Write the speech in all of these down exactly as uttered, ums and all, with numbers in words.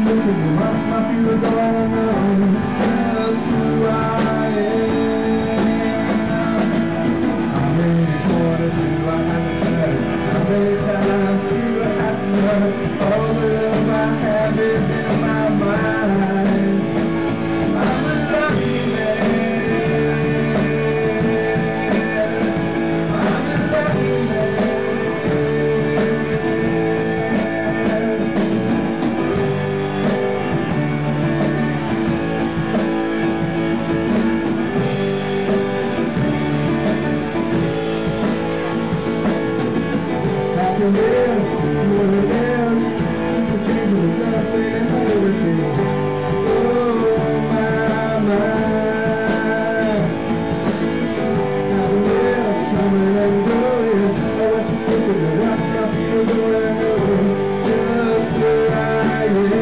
look at me, watch my feet go, I know just who I am. How many corners do I have to turn? How many times do I have to learn? All of my habits in my mind. I'm a lucky man. I'm a lucky man. Happiness, what it is, the change of something and everything. Oh my mind. Happiness, coming and going. I watch you look at me, watch my people go and know just where I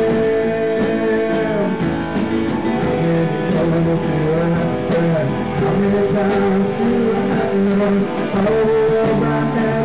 am. How many do I have to turn? How many times do I have to run? Oh, I have